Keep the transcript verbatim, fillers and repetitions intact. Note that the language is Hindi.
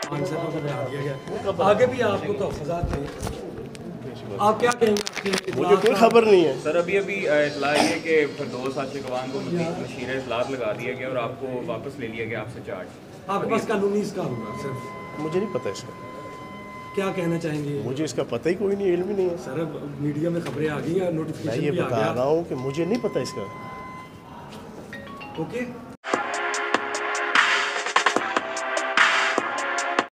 खान साहब को बना दिया गया, आगे भी आपको तहफ़्फ़ुज़ात थे, आप क्या कहेंगे? मुझे कोई खबर नहीं है सर। अभी अभी इतला ये कि फिरदौस आशिक अवान को मशीर इतलात लगा दिया गया और आपको वापस ले लिया गया आपसे चार्ज। आपके पास कानूनी इसका होगा सर, मुझे नहीं पता इसका, क्या कहना चाहेंगे? मुझे इसका पता ही कोई नहीं, इल्म ही नहीं है सर मीडिया में खबरें आ गई हैं, मैं नोटिफिकेशन ये भी आ बता गया। रहा हूँ कि मुझे नहीं पता इसका। ओके